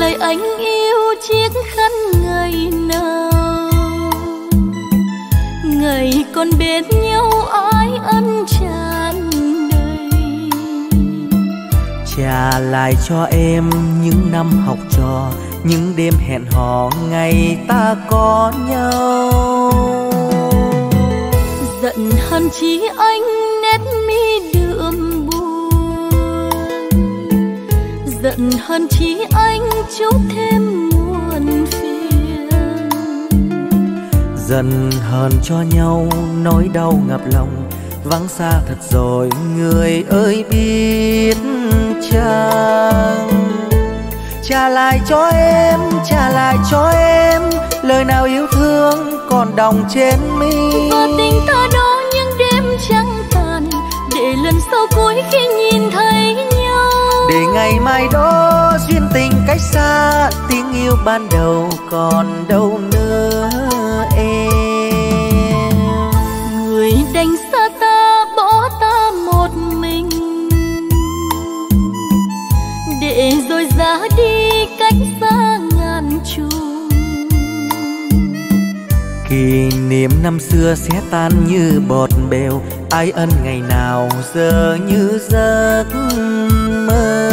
lời anh yêu chiếc khăn ngày nào, ngày còn bên nhau ái ân tràn đầy. Trả lại cho em những năm học trò, những đêm hẹn hò ngày ta có nhau. Giận hờn chi anh nét mi đượm buồn, giận hờn chi anh chút thêm muộn phiền. Giận hờn cho nhau nỗi đau ngập lòng, vắng xa thật rồi người ơi biết chăng. Trả lại cho em, trả lại cho em lời nào yêu thương còn đọng trên mi. Và tình ta đó những đêm trăng tàn, để lần sau cuối khi nhìn thấy nhau. Để ngày mai đó duyên tình cách xa, tiếng yêu ban đầu còn đâu nữa em. Người đành xa ta bỏ ta một mình, để rồi ra đi cách xa ngàn trùng. Kỷ niệm năm xưa sẽ tan như bọt bèo, ái ân ngày nào giờ như giấc mơ.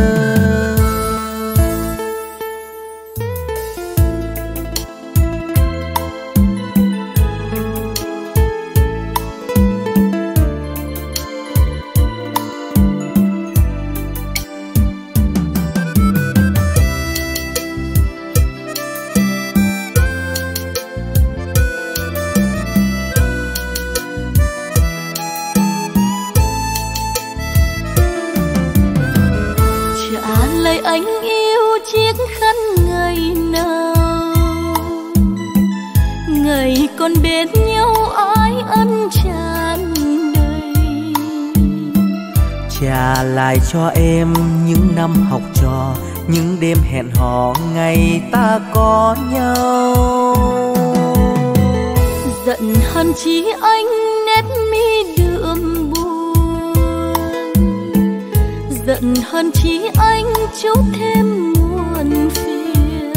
Anh yêu chiếc khăn ngày nào, ngày còn bên nhau ái ân tràn đầy. Trả lại cho em những năm học trò, những đêm hẹn hò ngày ta có nhau. Giận hờn chi anh nét mi đượm buồn, giận hờn chi anh chút thêm muộn phiền.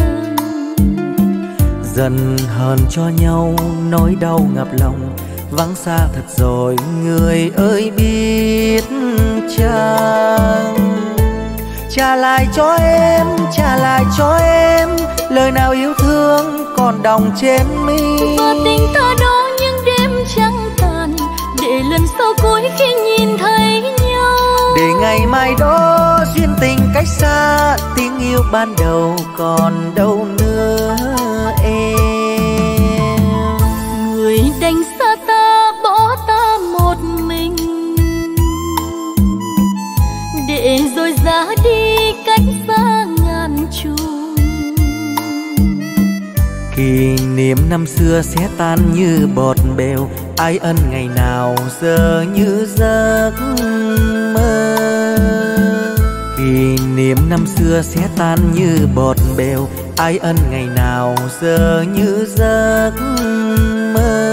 Giận hờn cho nhau nỗi đau ngập lòng, vắng xa thật rồi người ơi biết chăng. Trả lại cho em, trả lại cho em lời nào yêu thương còn đọng trên mi. Và tình ta đó những đêm trăng tàn, để lần sau cuối khi nhìn thấy nhau. Để ngày mai đó duyên tình cách xa, tiếng yêu ban đầu còn đâu nữa em. Người đành xa ta bỏ ta một mình, để rồi ra đi cách xa ngàn trùng. Kỷ niệm năm xưa sẽ tan như bọt bèo, ái ân ngày nào giờ như giấc mơ. Kỷ niệm năm xưa sẽ tan như bọt bèo, ái ân ngày nào giờ như giấc mơ.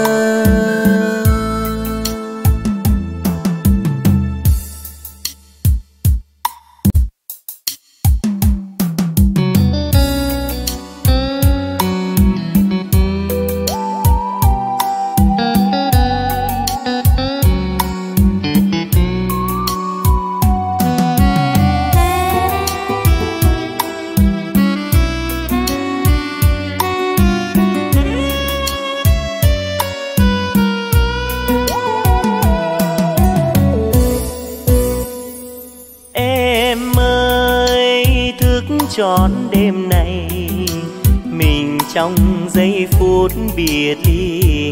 trọn đêm nay mình trong giây phút biệt ly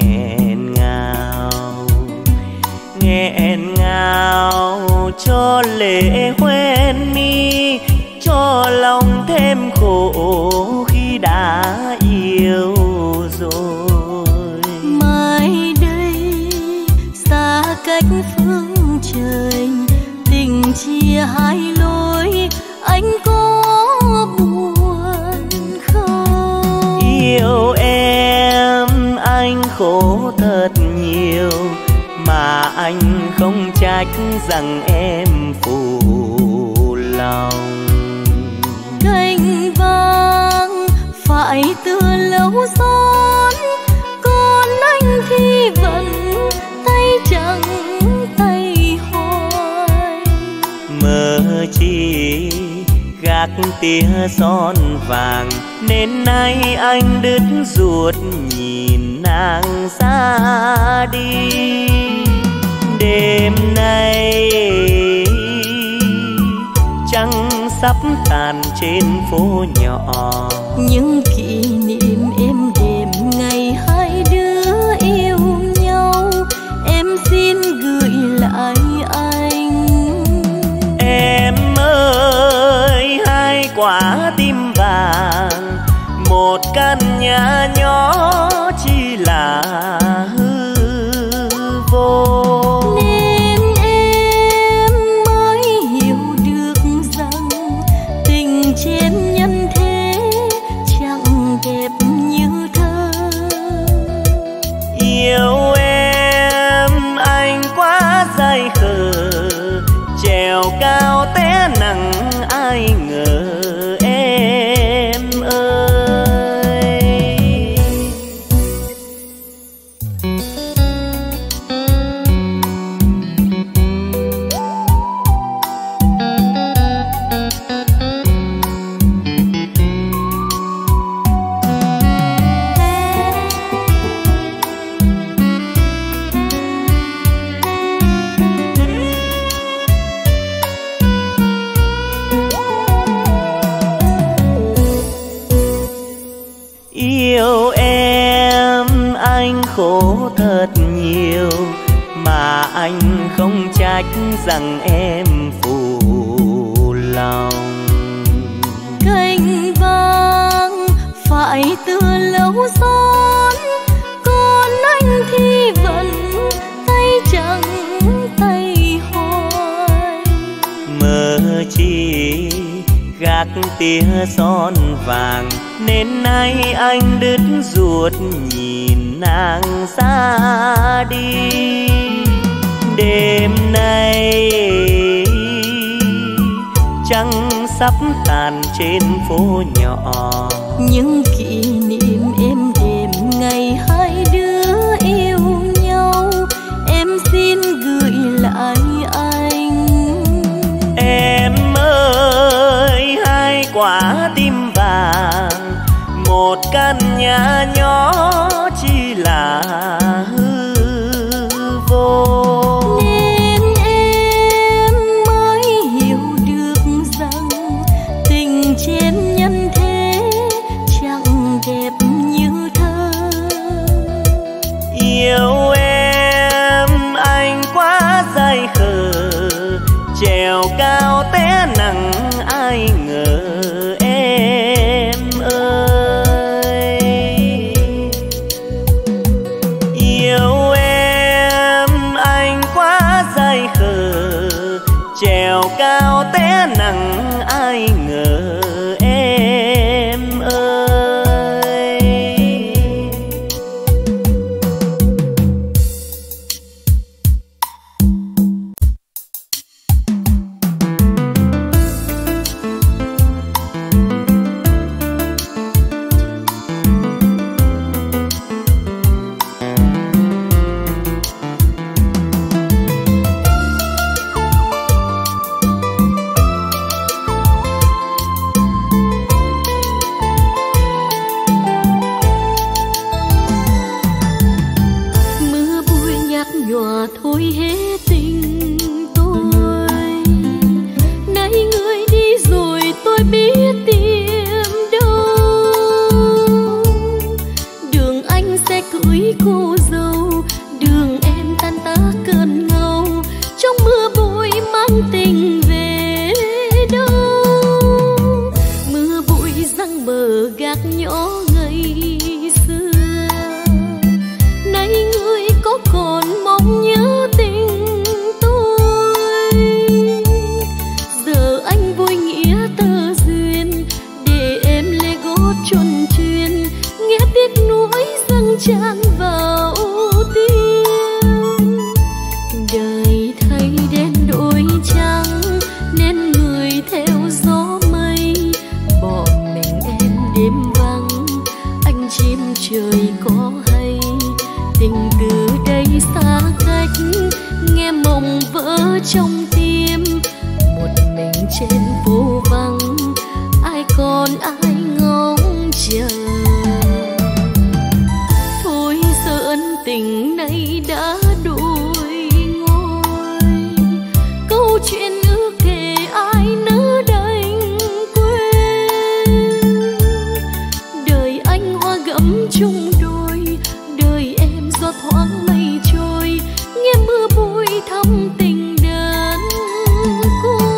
nghẹn ngào cho lệ hoen mi, cho lòng thêm khổ khi đã yêu rồi. Mai đây xa cách phương trời, tình chia hai lối, anh có buồn không? Yêu em anh khổ thật nhiều, mà anh không trách rằng em phụ lòng. cành vàng phải từ lâu xót, còn anh thì vẫn tay trắng tay hoài. Mơ chi gác tia son vàng nên nay anh đứt ruột nhìn nàng xa đi. Đêm nay trăng sắp tàn trên phố nhỏ, những kỷ niệm êm đềm ngày hai đứa yêu nhau em xin gửi lại anh. Em ơi hai quả tim vàng, một căn nhà nhỏ chỉ là hư vô. Nên em mới hiểu được rằng tình trên nhân thế chẳng đẹp như thơ. Yêu em anh quá dại khờ, trèo cao té nặng ai ngờ em ơi. Yêu em anh khổ thật nhiều, mà anh không trách rằng em phụ lòng. Cành vàng phải từ lâu xót, còn anh thì vẫn tay trắng tay hoài. Mơ chi gác tia son vàng nên nay anh đứt ruột nhìn nàng xa đi. Đêm nay trăng sắp tàn trên phố nhỏ, những kỷ niệm êm đềm ngày hai đứa yêu nhau em xin gửi lại anh. Em ơi hai quả tim vàng, một căn nhà nhỏ chỉ là hư vô. Nên em mới hiểu được rằng tình trên nhân thế chẳng đẹp như thơ. Yêu em anh quá dại khờ, trèo cao té nặng ai ngờ em ơi. Yêu em anh quá dại khờ, trèo cao té nặng ai ngờ em ơi. nhòa thôi hết tình tôi. Nay người đi rồi tôi biết tìm đâu. Đường anh sẽ cưới cô dâu, đường em tan tác cơn ngâu. Trong mưa bụi mang tình về đâu. Mưa bụi răng bờ gác nhỏ ngày xưa. Nay người có còn mong nhớ tình tôi. Giờ anh vui nghĩa tơ duyên, để em lê gót tròn chuyên. Nghe tiếc nuối dâng tràn vào tim. Đời thay đen đổi trắng, nên người theo gió mây bỏ đêm vắng, anh chim trời có hay, tình từ đây xa cách, nghe mộng vỡ trong tim, một mình trên phố vắng, ai còn ai ngóng chờ. Thôi giờ ân tình này đã đôi ngôi, câu chuyện ước kể ai nỡ đành quên. Đời anh hoa gấm chung đôi, đời em gió thoáng mây trôi, nghe mưa bụi thắm tình đơn côi.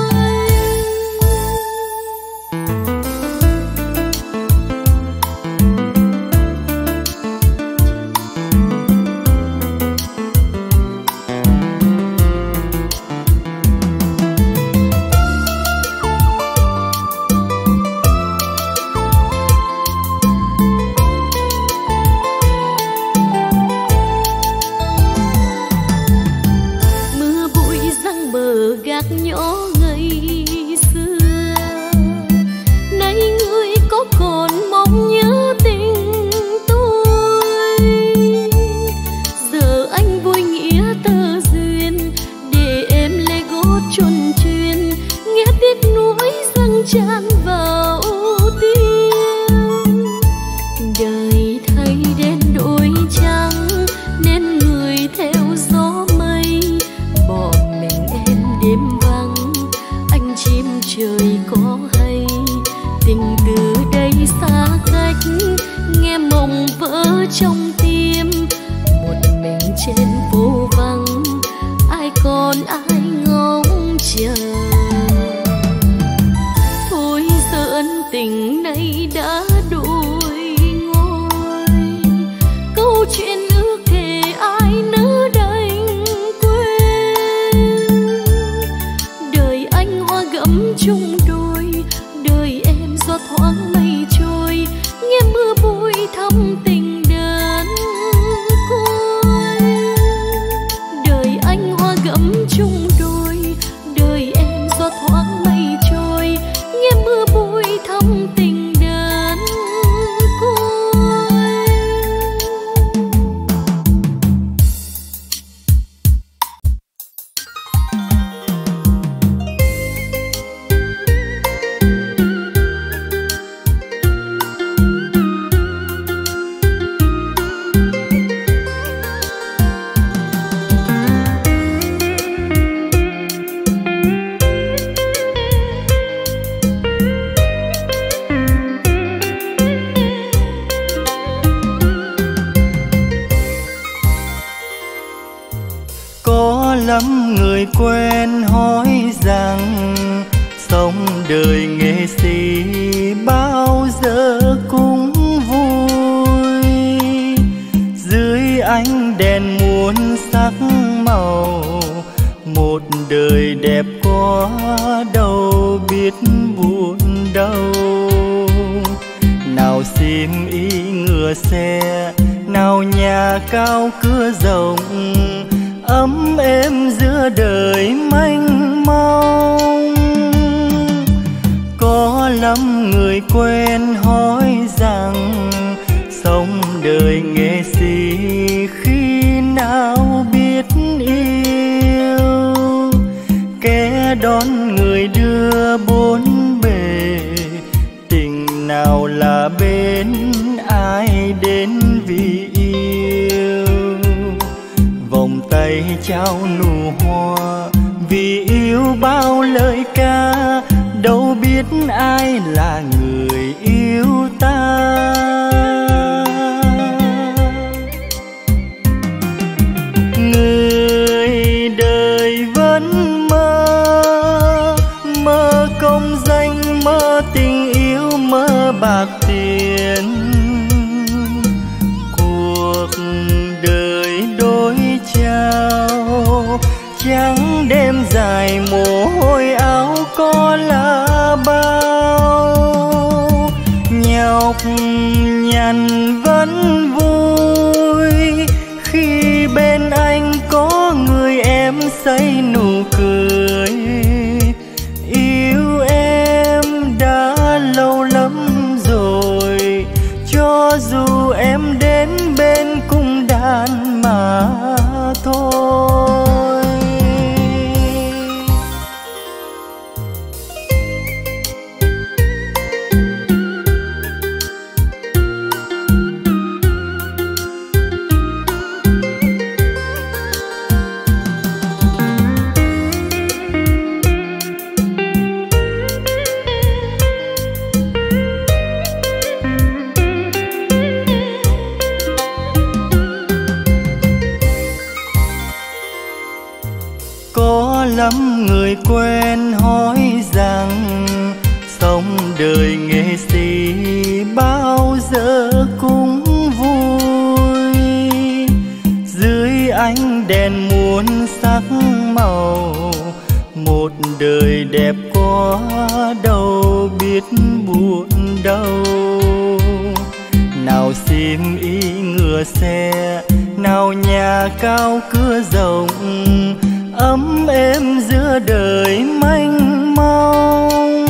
Gác nhỏ ngày xưa, nay người có còn mong nhớ tình tôi. Giờ anh vui nghĩa tơ duyên, để em lê gót chuồn chuyên, nghe tiếc nuối dâng tràn vào tim. Đời thay đen đổi trắng, nên người theo gió mây, bỏ mình em đêm vắng, anh chim trời có hay, tình từ đây xa cách, nghe mộng vỡ trong tim, một mình trên phố vắng, ai còn ai ngóng chờ. Thôi giờ ân tình này đã đôi ngôi, câu chuyện ước kể ai nỡ đành quên. Đời anh hoa gấm chung đôi, đời em gió thoáng mây trôi, nghe mưa bụi thắm tình đơn côi. Đời anh hoa gấm chung đôi, đời em gió thoáng mây trôi, nghe mưa bụi thắm tình đơn côi. Có lắm người quen hỏi rằng sống đời nghệ sĩ bao giờ cũng vui. Dưới ánh đèn muôn sắc màu, một đời đẹp quá đâu biết buồn đâu. Nào xiêm y ngựa xe, nào nhà cao cửa rộng, ấm êm giữa đời mênh mông. Có lắm người quen hỏi rằng sống đời nghệ sĩ khi nào biết yêu. Kẻ đón người đưa bốn bề, tình nào là bên ai đến vì yêu. Vòng tay trao nụ hoa vì yêu bao lời ca, đâu biết ai là người yêu ta. Người đời vẫn mơ, mơ công danh, mơ tình yêu, mơ bạc tiền. Cuộc đời đôi trao, trắng đêm dài mồ hôi áo có là bao. Nhọc nhằn vẫn vui khi bên anh có người em say nụ cười. Yêu em đã lâu lắm rồi, người quen hỏi rằng sống đời nghệ sĩ bao giờ cũng vui. Dưới ánh đèn muôn sắc màu, một đời đẹp quá đâu biết buồn đâu. Nào sim y ngựa xe, nào nhà cao cửa rộng, ấm êm giữa đời mênh mông.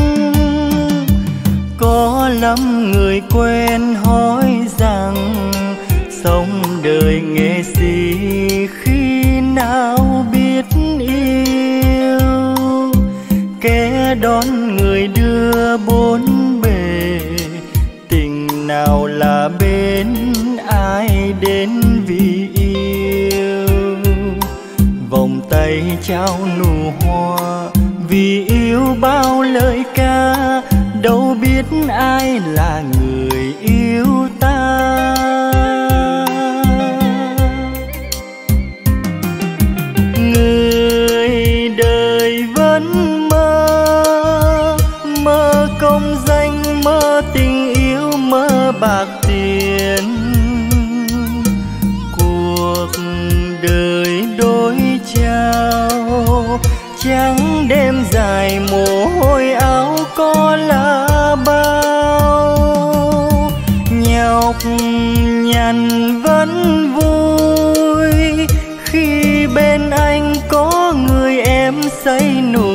Có lắm người quen hỏi rằng sống đời nghệ sĩ khi nào biết yêu. Kẻ đón người đưa bốn bề, tình nào là bên ai đến vì yêu. Vòng tay trao nụ hoa vì yêu bao lời ca, đâu biết ai là người yêu ta. Người đời vẫn mơ, mơ công danh, mơ tình yêu, mơ bạc tiền. Cuộc đời đôi trao, trắng đêm dài mồ hôi áo có là bao. Nhọc nhằn vẫn vui khi bên anh có người em say nụ